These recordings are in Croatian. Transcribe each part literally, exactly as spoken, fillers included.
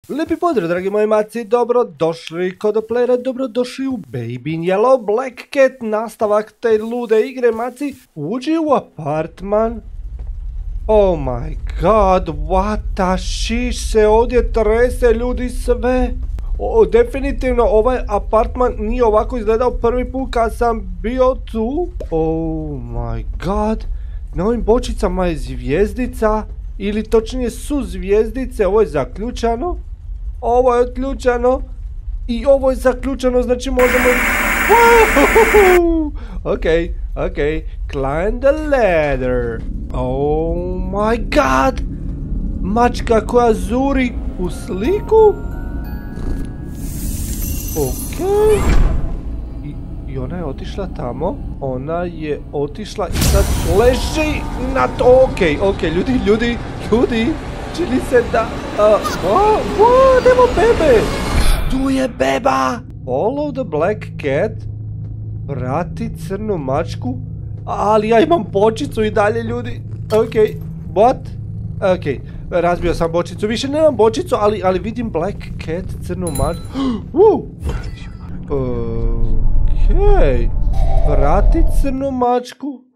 Lijepi pozdrav, dragi moji maci, dobrodošli kod Playera, dobrodošli u Baby in Yellow Black Cat, nastavak te lude igre, maci. Uđi u apartman. Oh my god, what the shit se ovdje trese, ljudi, sve. O, definitivno ovaj apartman nije ovako izgledao prvi put kad sam bio tu. Oh my god, na ovim bočicama je zvijezdica, ili točnije su zvijezdice, ovo je zaključano. Ovo je otključano. I ovo je zaključano, znači možemo... Ok, ok. Climb the ladder. Oh my god. Mačka koja zuri u sliku. Ok. I, i ona je otišla tamo. Ona je otišla i sad leži na to. Ok, ok, ljudi, ljudi, ljudi. Čini se da... Uh, oh, oh, nemo bebe! Tu je beba! Follow the black cat. Prati crnu mačku. Ali ja imam bočicu i dalje, ljudi. Ok, what? Ok, razbio sam bočicu. Više nemam bočicu, ali, ali vidim black cat, crnu mačku. Uh. Ok. Prati crnu mačku.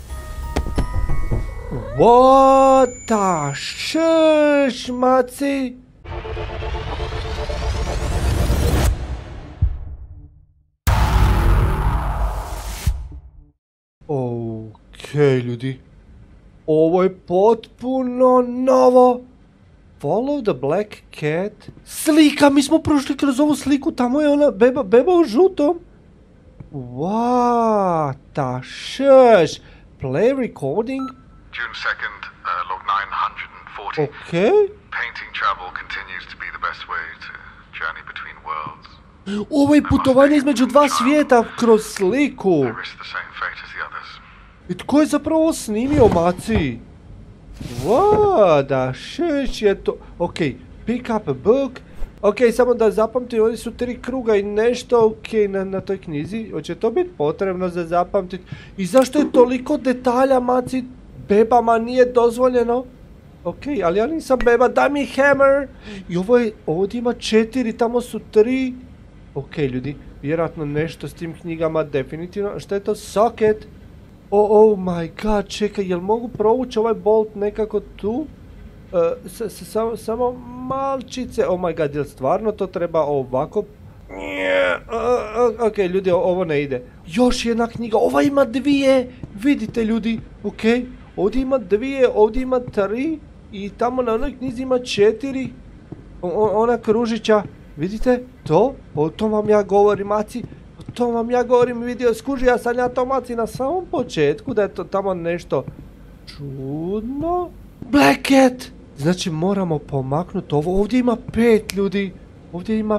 What the shush, maci? Ok, ljudi. Ovo je potpuno novo. Follow the black cat. Slika, mi smo prošli kroz ovu sliku, tamo je ona beba, beba u žutom. What the shush? Play recording. June second, uh, log nine hundred forty. Okay. Painting travel continues to be the best way to journey between worlds. Ovo je putovanje između dva svijeta kroz sliku. I risk the same fate as the others. I tko je zapravo ovo snimio, maci? What the shit je to? Ok, pick up a book. Ok, samo da zapamtim, ovdje su tri kruga i nešto, ok, na, na toj knjizi. Hoće to biti potrebno za zapamtiti? I zašto je toliko detalja, maci? Bebama nije dozvoljeno. Ok, ali ja nisam beba, daj mi hammer. I ovo je, ovdje ima četiri, tamo su tri. Ok, ljudi, vjerojatno nešto s tim knjigama, definitivno. Što je to? Socket. Oh, oh my god, čekaj, jel mogu provući ovaj bolt nekako tu? Uh, s, s, samo, samo malčice, oh my god, jel stvarno to treba ovako? Uh, uh, ok, ljudi, ovo ne ide. Još jedna knjiga, ova ima dvije, vidite, ljudi, ok. Ovdje ima dvije, ovdje ima tri i tamo na onoj knjizi ima četiri. O, ona kružića, vidite, to, o tom vam ja govorim, maci. O tom vam ja govorim, vidio, skuži, ja sam ja to, maci, na samom početku, da je to tamo nešto čudno. Black cat! Znači moramo pomaknuti ovo, ovdje ima pet, ljudi. Ovdje ima...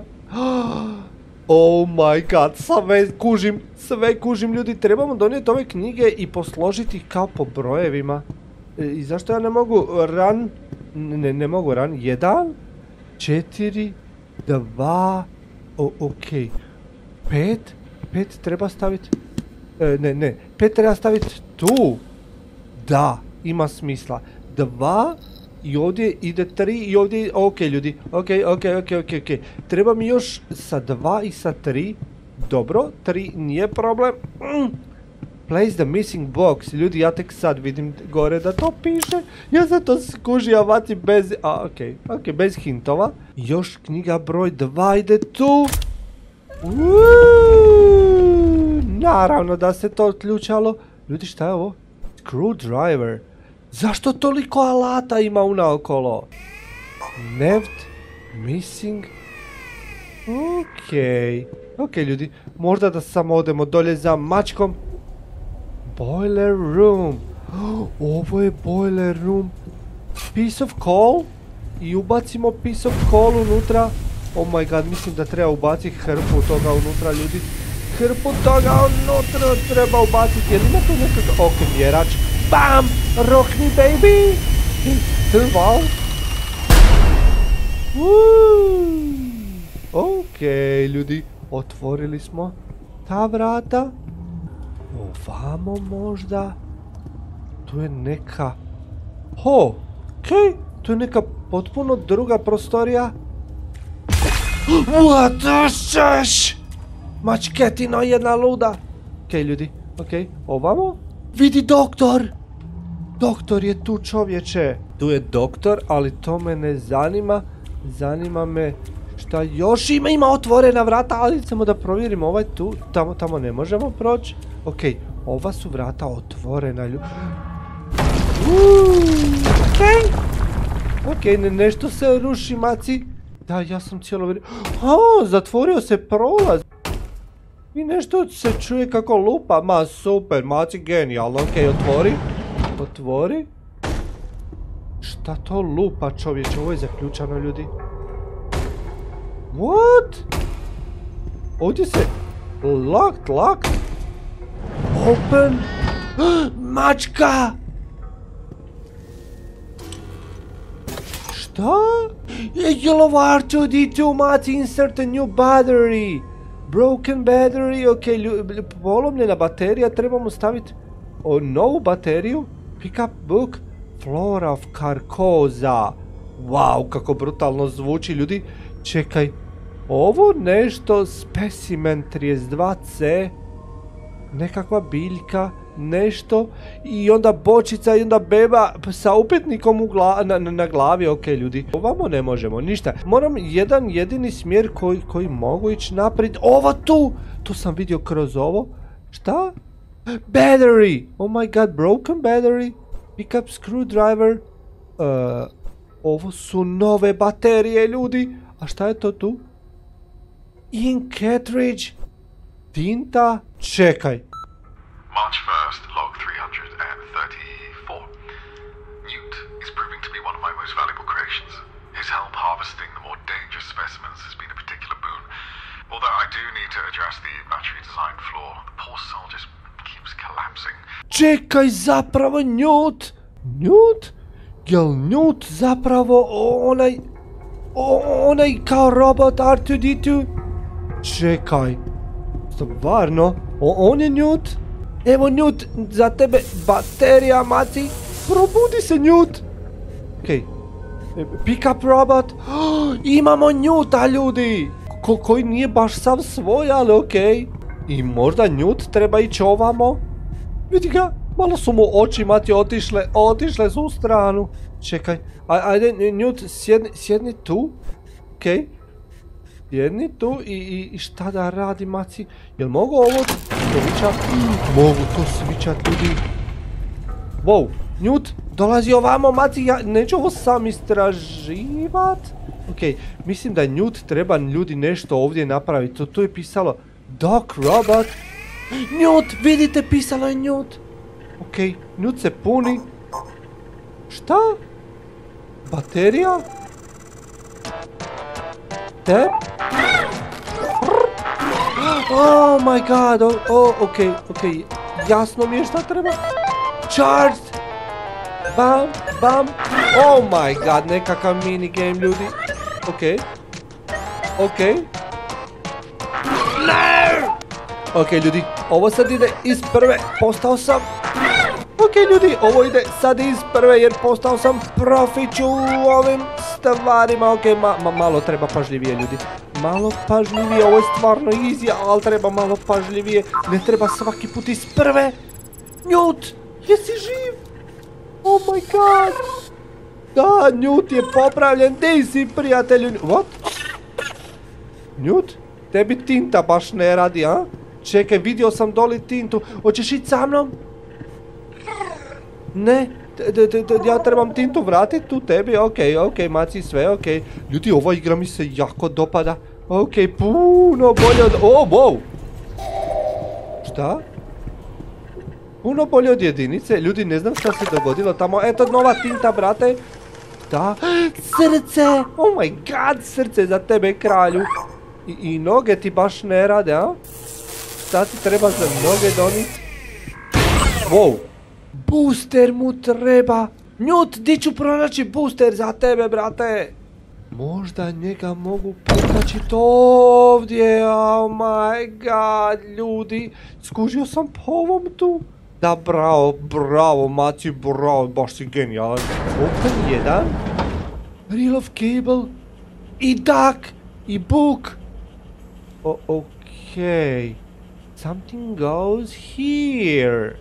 Oh my god, sve kužim, sve kužim, ljudi, trebamo donijeti ove knjige i posložiti ih kao po brojevima. E, I zašto ja ne mogu run, ne, ne mogu run, jedan, četiri, dva, o, ok, pet, pet treba staviti, e, ne, ne, pet treba staviti tu, da, ima smisla, dva, i ovdje ide tri i ovdje, ok, ljudi, ok, ok, ok, ok, ok. Treba mi još sa dva i sa tri. Dobro, tri nije problem. Mm. Place the missing box. Ljudi, ja tek sad vidim gore da to piše. Ja sam to skužio, vati bez... A, ok, ok, bez hintova. Još knjiga broj dva ide tu. Uuuu, naravno da se to otključalo. Ljudi, šta je ovo? Screwdriver. Zašto toliko alata ima unaokolo? Neft, missing. Okej. Okej, ljudi, možda da samo odemo dolje za mačkom. Boiler room. Ovo je boiler room. Piece of coal. I ubacimo piece of coal unutra. Oh my god, mislim da treba ubaciti hrpu toga unutra, ljudi. Hrpu toga unutra treba ubaciti. Jel ima tu nekako... Ok, mjerač. Bam! Rock me, baby! Trval. Ok, ljudi, otvorili smo ta vrata. Ovamo možda. Tu je neka... Ho! Okej, tu je neka potpuno druga prostorija. What the šeš? Mačketina jedna luda. Okej, ljudi, okej, ovamo. Vidi doktor! Doktor je tu, čovječe. Tu je doktor, ali to me ne zanima. Zanima me šta još ima. Ima otvorena vrata, ali samo da provjerimo ovaj tu. Tamo, tamo ne možemo proći. Okej, ova su vrata otvorena, ljudi. Okej. Okej, nešto se ruši, maci. Da, ja sam cijelo vrijeme... O, zatvorio se prolaz. I nešto se čuje kako lupa. Ma, super, maci, genijalno. Okej, otvori. Otvori. Šta to lupa, čovječe? Ovo je zaključano, ljudi. What? Ovdje se... Locked, locked. Open. Mačka! Šta? Yellow R two D two, maci, insert a new battery. Broken battery, ok, polomljena baterija, trebamo staviti o, novu bateriju. Pick up book, Flora of Carcosa. Wow, kako brutalno zvuči, ljudi. Čekaj, ovo nešto, specimen trideset dva C, nekakva biljka, nešto, i onda bočica i onda beba sa upitnikom u gla, na, na, na glavi. Ok, ljudi, ovamo ne možemo ništa. Moram jedan jedini smjer koji, koji mogu ići naprijed. Ovo tu, tu sam vidio kroz ovo. Šta? Battery, oh my god, broken battery. Pick up screwdriver. uh, Ovo su nove baterije, ljudi. A šta je to tu? Ink cartridge. Tinta. Čekaj. March first, log three hundred thirty-four. Newt is proving to be one of my most valuable creations. His help harvesting the more dangerous specimens has been a particular boon. Although I do need to address the battery design flaw. The poor soul just keeps collapsing. Čekaj, zapravo Newt. Newt? Jel Newt zapravo onaj... onaj kao robot R two D two? Čekaj. Stvarno? O, on je Newt? Evo Newt, za tebe baterija, maci. Probudi se, Newt. Okej. Pick up robot. Oh, imamo Newta, ljudi. Ko, koji nije baš sav svoj, ali okej. I možda Newt treba ići ovamo. Vidi ga. Malo su mu oči, mati, otišle. Otišle su u stranu. Čekaj. Ajde, Newt, sjedni, sjedni tu. Okej. Sjedni tu i, i, i šta da radi, maci? Jel mogu ovo svičat? Mogu to svičat, ljudi. Wow, Newt, dolazi ovamo, maci, ja neću ovo sam istraživat. Okej, mislim da Newt treba, ljudi, nešto ovdje napraviti. Tu, tu je pisalo Doc Robot. Newt, vidite, pisalo je Newt. Okej, Newt se puni. Šta? Baterija? Te? Oh my god, oh, oh, okej, okej, jasno mi je šta treba. Charged! Bam, bam, oh my god, nekakav minigame, ljudi. Okej, okej. Ne! Okej, ljudi, ovo sad ide iz prve, postao sam... Okej, ljudi, ovo ide sad iz prve jer postao sam profić u ovim stvarima. Okej, ma, ma, malo treba pažljivije, ljudi. Malo pažljivije, ovo je stvarno easy, ali treba malo pažljivije. Ne treba svaki put iz prve. Newt, jesi živ? Oh my god. Da, Newt je popravljen, di si, prijatelju? What? Newt, tebi tinta baš ne radi, a? Čekaj, vidio sam doli tintu. Hoćeš ići sa mnom? Ne, ja trebam tintu vratiti tu tebi, okej, okej, maci, sve, okej. Ljudi, ova igra mi se jako dopada. Okej, puno bolje od... O, wow! Šta? Puno bolje od jedinice, ljudi, ne znam šta se dogodilo tamo. Eto, nova tinta, brate. Da, srce! Oh my god, srce za tebe, kralju. I, i noge ti baš ne rade, a? Šta ti treba za noge doniti? Wow! Booster mu treba. Newt, di ću pronaći booster za tebe, brate? Možda njega mogu pronaći ovdje. Oh my god, ljudi. Skužio sam po ovom tu. Da, bravo, bravo, maci, bravo, baš si genijalan. Open jedan. Reel of cable. I duck. i buk. O, okej. Something goes here.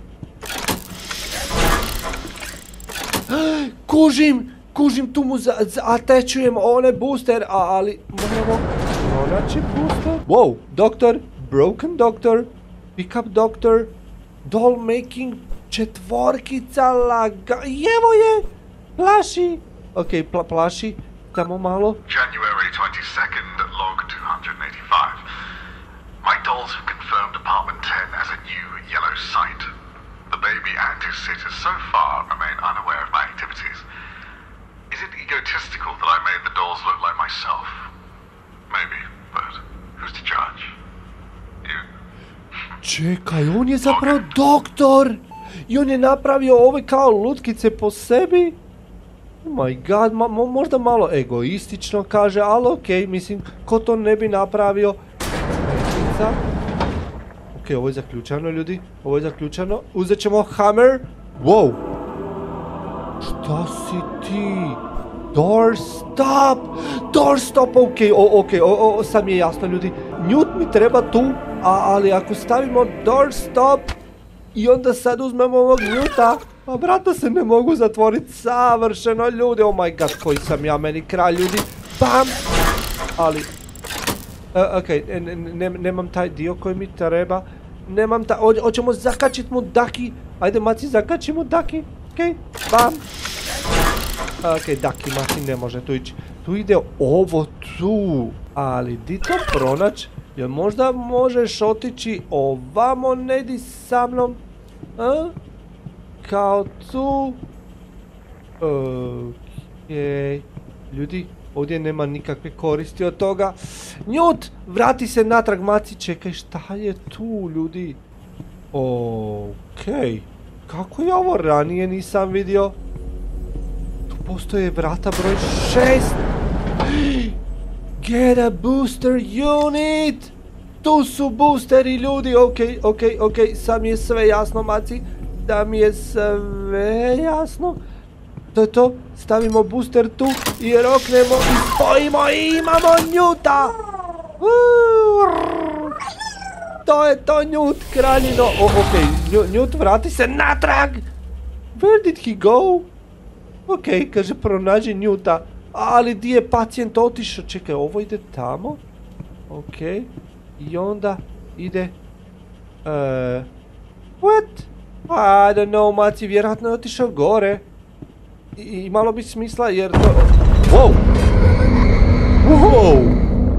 Kužim, kužim, tu mu zatečujem onaj booster, ali moramo pronaći booster. Wow, doktor, broken doctor, pick up doctor, doll making, četvorkica laga, jevo je, plaši. Okej, pla, plaši, tamo malo. January twenty-second, log two hundred eighty-five. My dolls have confirmed apartment ten as a new yellow site. The baby and his sitters so far remain unaware of my activities. Is it egotistical that I made the dolls look like myself? Maybe, but who's to judge? You? Čekaj, on je zapravo doktor! I on je napravio ove kao lutkice po sebi? Oh my god, ma, mo, možda malo egoistično kaže, ali okej, okay, mislim, ko to ne bi napravio? Ok, ovo je zaključano, ljudi. Ovo je zaključano. Uzet ćemo hammer. Wow. Šta si ti? Door stop. Door stop, ok, o, ok, o, o, sad mi je jasno, ljudi. Newt mi treba tu, a, ali ako stavimo door stop i onda sad uzmemo ovog Newta, a brata se ne mogu zatvoriti savršeno, ljudi. Oh my god, koji sam ja, meni kralj, ljudi. Bam. Ali... Uh, ok, ne, ne, nemam taj dio koji mi treba. Nemam taj, hoćemo zakačit mu Daki. Ajde, Maci, zakači mu Daki. Ok, bam. Ok, Daki, Maci ne može tu ići. Tu ide ovo tu. Ali, di to pronaći? Jel možda možeš otići ovamo, ne di sa mnom? A? Kao tu. Ok, ljudi. Ovdje nema nikakve koristi od toga. Newt, vrati se natrag, Maci. Čekaj, šta je tu, ljudi? Okej. Kako ja ovo ranije nisam vidio? Tu postoje vrata broj šest. Get a booster unit. Tu su boosteri, ljudi. Okej, okej, okej. Sad mi je sve jasno, Maci. Da mi je sve jasno. To je to, stavimo booster tu i roknemo i spojimo i imamo Newta! To je to, Newt, kraljino. O, okej, Newt, vrati se natrag! Where did he go? Okej, kaže, pronađi Newta. Ali di je pacijent otišao? Čekaj, ovo ide tamo. Okej, i onda ide... Uh, what? I don't know, Maci, vjerojatno je otišao gore. I malo bi smisla jer to... Wow! Wow!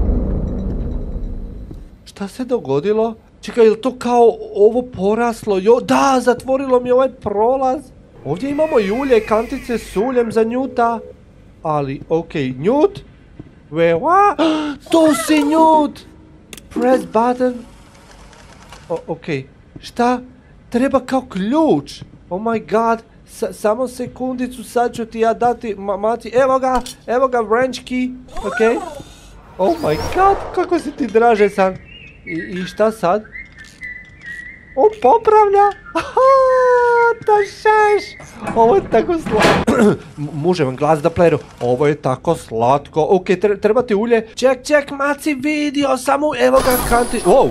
Šta se dogodilo? Čekaj, je li to kao ovo poraslo? Jo, da, zatvorilo mi ovaj prolaz. Ovdje imamo i ulje i kantice s uljem za Newta. Ali, okej, okay. Newt? Where, what? To si Newt! Press button. O, okej, okay. Šta? Treba kao ključ. Oh my god. S samo sekundicu, sad ću ti ja dati, ma Mati, evo ga, evo ga wrench key, okej. Okay. Oh my god, kako si ti draže sad. I, i šta sad? On popravlja. Aha, to šeš. Ovo je tako slatko. Muže vam glas da pleru. Ovo je tako slatko. Ok, treba ti ulje. Ček, ček, Maci, vidio sam u, evo ga kanti. Wow.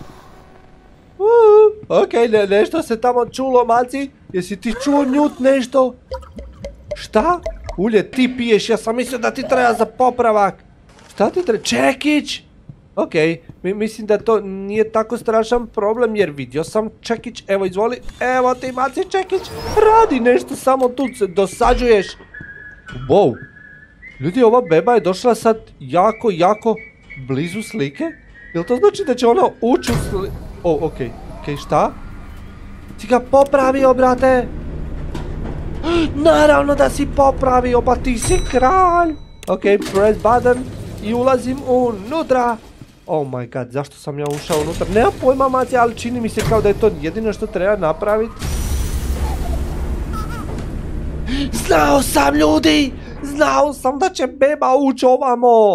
Uh, ok, ne, nešto se tamo čulo, Maci. Jesi ti čuo, Newt, nešto? Šta? Ulje ti piješ, ja sam mislio da ti treba za popravak. Šta ti treba? Čekić! Ok, mi, mislim da to nije tako strašan problem jer vidio sam čekić. Evo, izvoli. Evo ti, Maci, čekić. Radi nešto, samo tu se dosađuješ. Wow. Ljudi, ova beba je došla sad jako, jako blizu slike. Jel to znači da će ona ući u sliku? O, ok, ok, šta? Si ga popravio, brate? Naravno da si popravio, pa ti si kralj. Ok, press button i ulazim unutra. Oh my god, zašto sam ja ušao unutra? Nema pojma, Maci, ali čini mi se kao da je to jedino što treba napraviti. Znao sam, ljudi! Znao sam da će beba ući ovamo.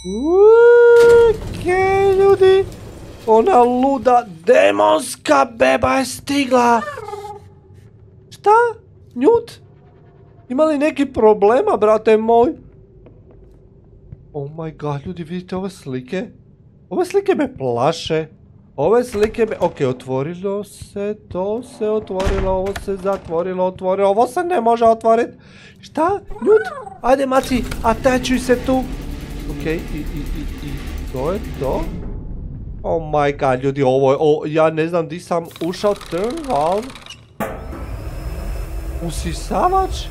Ok, ljudi. Ona luda demonska beba je stigla. Šta? Newt? Ima li neki problema, brate moj? Oh my god, ljudi, vidite ove slike? Ove slike me plaše. Ove slike me... Ok, otvorilo se, to se otvorilo, ovo se zatvorilo, otvorilo, ovo se ne može otvoriti. Šta? Ljud? Ajde, Maci, atačuj se tu. Ok, i, i, i, i, to je to. Oh my god, ljudi, ovo je, o, ja ne znam di sam ušao, turn valve. Usisavač?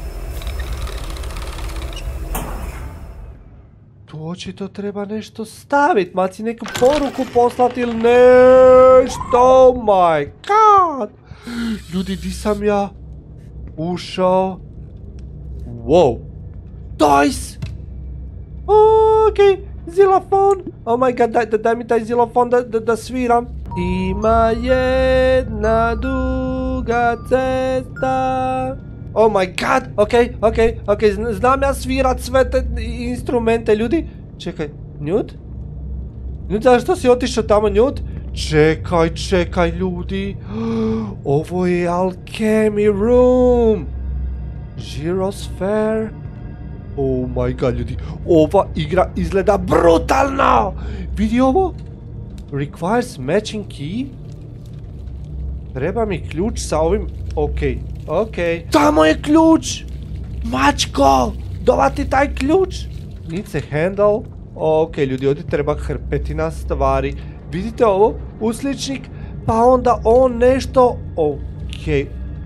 Tu očito treba nešto staviti, Maci, neku poruku poslati ili nešto, oh my god. Ljudi, di sam ja ušao? Wow. Toys! Okej, xilofon. Oh my god, daj, daj mi taj xilofon da, da, da sviram. Ima jedna duga cesta. Oh my god, okej, okej, okej, znam ja svirat sve te instrumente, ljudi. Čekaj, Newt? Newt, zašto si otišao tamo, Newt? Čekaj, čekaj, ljudi. Ovo je Alchemy Room. Gyrosphere. Oh my god, ljudi, ova igra izgleda brutalno. Vidi ovo. Requires matching key. Treba mi ključ sa ovim, okej. Ok, tamo je ključ! Mačko! Dovati taj ključ! Needs a handle. Ok, ljudi, ovdje treba hrpetina stvari. Vidite ovo? Usličnik. Pa onda on nešto... Ok.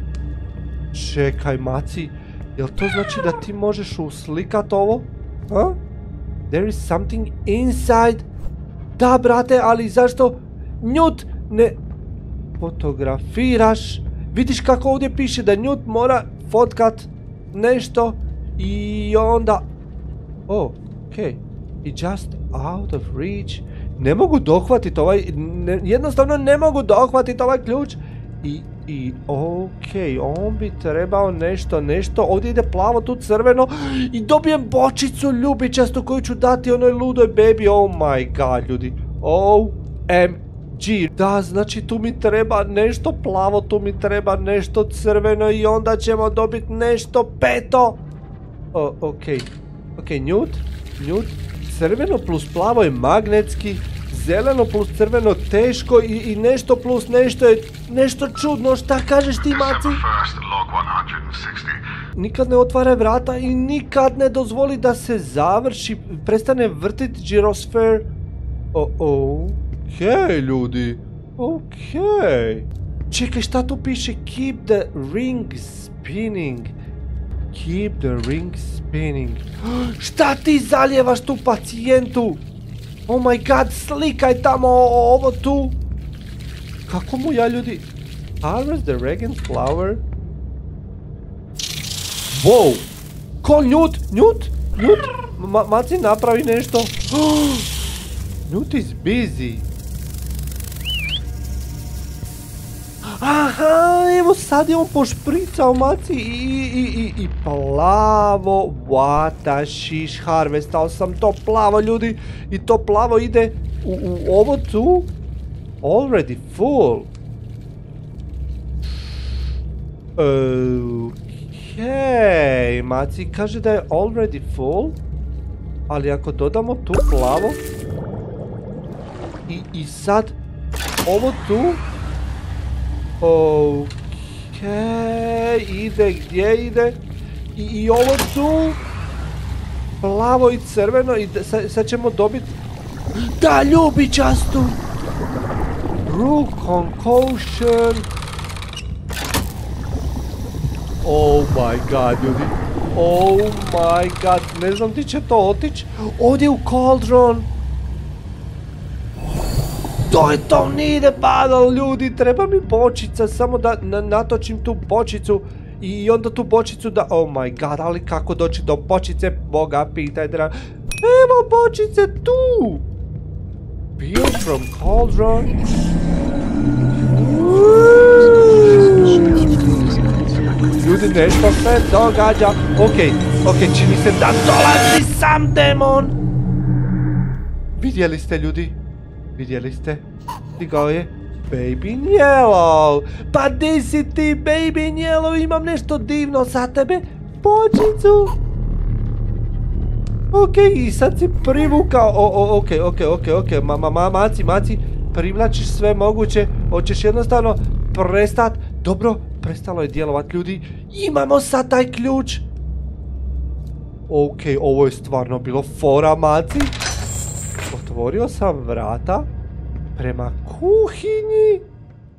Čekaj, Maci. Jel to znači da ti možeš uslikat ovo? Huh? There is something inside. Da, brate, ali zašto... Newt, ne... Fotografiraš... Vidiš kako ovdje piše da Newt mora fotkat nešto i onda... Oh, okej. I just out of reach. Ne mogu dohvatiti ovaj... Ne, jednostavno ne mogu dohvatiti ovaj ključ. I, i, okej, on bi trebao nešto, nešto. Ovdje ide plavo, tu crveno. I dobijem bočicu ljubičastu koju ću dati onoj ludoj baby. Oh my god, ljudi. O M G. Da, znači tu mi treba nešto plavo, tu mi treba nešto crveno i onda ćemo dobiti nešto peto. O, okej. Okej, Newt. Newt. Crveno plus plavo je magnetski. Zeleno plus crveno teško i, i nešto plus nešto je nešto čudno. Šta kažeš ti, Maci? Nikad ne otvara vrata i nikad ne dozvoli da se završi, prestane vrtiti Gyrosphere. O, o. Okej, ljudi. Okej. Čekaj, šta tu piše? Keep the ring spinning. Keep the ring spinning. Šta ti zaljevaš tu pacijentu? Oh my god, slikaj tamo ovo tu. Kako mu ja, ljudi? Harvest the Regent flower. Wow. Ko Newt? Newt? Newt? Ma, Maci napravi nešto. Newt is busy. Aha, evo sad je on pošpricao, Maci, i, i, i, i plavo, what the shish, harvestao sam to plavo, ljudi, i to plavo ide u, u ovo tu, already full. Okej, Maci kaže da je already full, ali ako dodamo tu plavo, i, i sad ovo tu, okej, ide, gdje ide? I, i ovo tu, plavo i crveno, i sad, sad ćemo dobiti, da, ljubičastu, brew concoction. Oh my god, ljudi, oh my god, ne znam ti će to otići, ovdje u cauldron. To je to, need a bottle, ljudi, treba mi bočica, samo da natočim tu bočicu i onda tu bočicu da, oh my god, ali kako doći do bočice, Boga pitaj, da, evo bočice tu, build from cauldron, ljudi, nešto se događa, okej, okej, čini se da dolazi sam demon, vidjeli ste, ljudi? Vidjeli ste? Stigao je Baby Yellow. Pa di si ti, Baby Yellow? Imam nešto divno za tebe. Bočicu. Okej, i sad si privukao, o, o, okej, okej, okej, okej, ma, ma, ma, maci, maci, privlačiš sve moguće, hoćeš jednostavno prestat, dobro, prestalo je djelovat ljudi, imamo sad taj ključ. Okej, ovo je stvarno bilo fora, maci. Otvorio sam vrata prema kuhinji.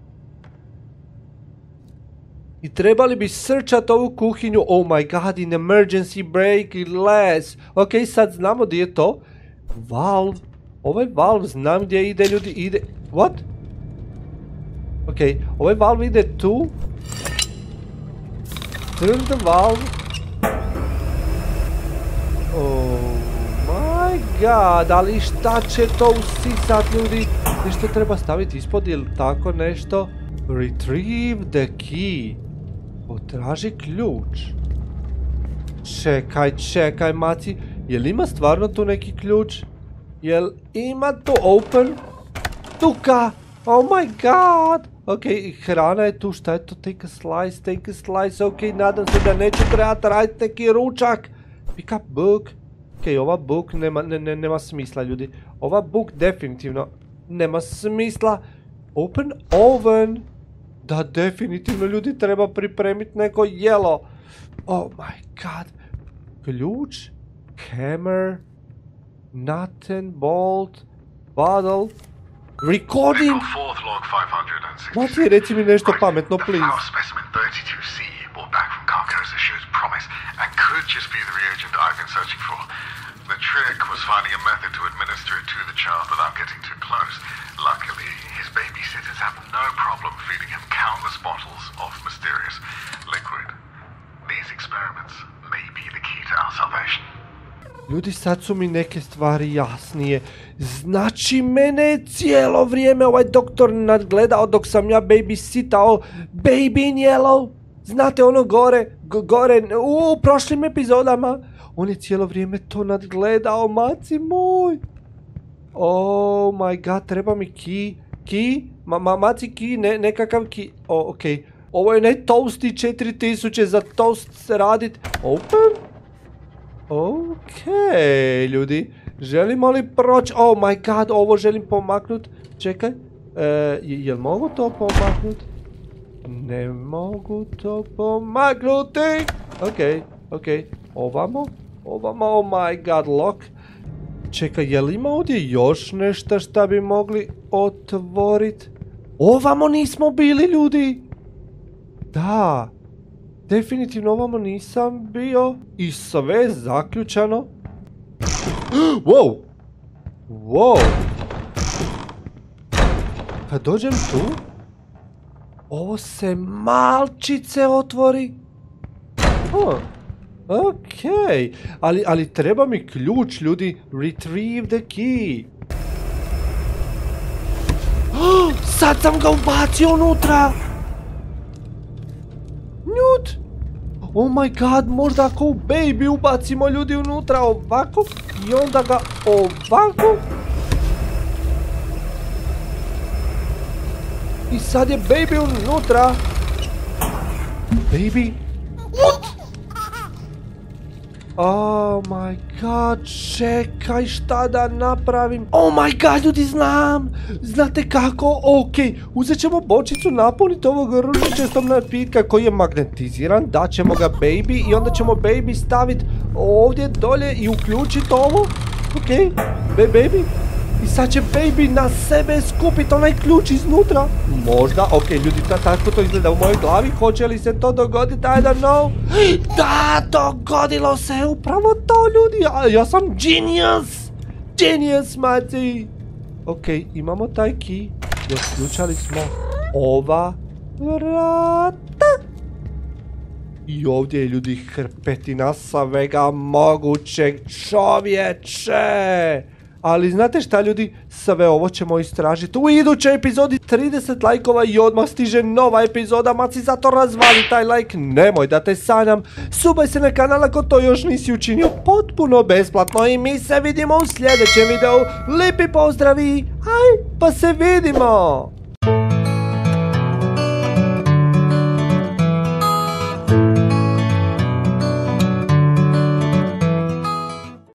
I trebali bi srčat ovu kuhinju. Oh my god, in emergency break glass. Ok, sad znamo gdje je to. Valve. Ovaj valve znam gdje ide, ljudi. Ide... What? Ok, ovaj valve ide tu. Turn the valve. Oh my god, ali šta će to usisat, ljudi? Nešto treba staviti ispod ili tako nešto? Retrieve the key. Potraži ključ. Čekaj, čekaj, maci. Jel ima stvarno tu neki ključ? Jel ima tu open? Tuka! Oh my god! Ok, hrana je tu, šta je to? Take a slice, take a slice. Ok, nadam se da neću trebati raditi neki ručak. Pick up book. Ok, ova book nema, ne, ne, nema smisla, ljudi. Ova book definitivno nema smisla. Open oven. Da, definitivno, ljudi, treba pripremiti neko jelo. Oh my god. Ključ. Hammer. Nothing. Bolt. Bottle. Recording. Mati, reci mi nešto pametno, please. Our specimen thirty-two C brought back from Carcosa shows promise and could just be the reagent I've been searching for. The trick was finding a method to administer it to the child without getting too close. Luckily, his babysitters have no problem feeding him countless bottles of mysterious liquid. These experiments may be the key to our salvation. Ljudi, sad su mi neke stvari jasnije. Znači, mene je cijelo vrijeme ovaj doktor nadgledao dok sam ja babysitao Baby in Yellow. Znate ono gore, gore, u prošlim epizodama. On je cijelo vrijeme to nadgledao, maci moj. Oh my god, treba mi key. Key? Ma, ma, maci key, ne, nekakav key. O, ok. Ovo je ne toasti četiri tisuće za toast radit. Open? Ok, ljudi. Želimo li proći? Oh my god, ovo želim pomaknut. Čekaj. E, jel mogu to pomaknut? Ne mogu to pomaknuti. Ok, ok. Ovamo. Ovamo, oh my god, lock. Čekaj, jel ima ovdje još nešto šta bi mogli otvorit? Ovamo nismo bili, ljudi. Da. Definitivno ovamo nisam bio. I sve je zaključano. Wow. Wow. Kad dođem tu, ovo se malčice otvori. Oh. Okej, ali, ali treba mi ključ, ljudi. Retrieve the key. Oh, sad sam ga ubacio unutra. Njut. Oh my god, možda ako u Baby ubacimo, ljudi, unutra ovako i onda ga ovako. I sad je Baby unutra. Baby. What? Oh my god, čekaj, šta da napravim? Oh my god, ljudi, znam! Znate kako? Okej, uzet ćemo bočicu, napuniti ovog ružičastog napitka koji je magnetiziran, daćemo ga Baby i onda ćemo Baby staviti ovdje dolje i uključiti ovo. Okej, Baby. I sad će Baby na sebe skupiti onaj ključ iznutra. Možda, okej, ljudi, tako to izgleda u mojoj glavi. Hoće li se to dogoditi? I don't know. Da, dogodilo se upravo to, ljudi. Ja, ja sam genius. Genius, maci. Okej, imamo taj key. I otključali smo ova vrata. I ovdje je, ljudi, hrpetina svega mogućeg, čovječe. Ali znate šta, ljudi, sve ovo ćemo istražiti u idućoj epizodi. trideset lajkova i odmah stiže nova epizoda, maci, zato razvali taj like, nemoj da te sanjam. Subaj se na kanal ako to još nisi učinio, potpuno besplatno, i mi se vidimo u sljedećem videu. Lijepi pozdravi, aj, pa se vidimo!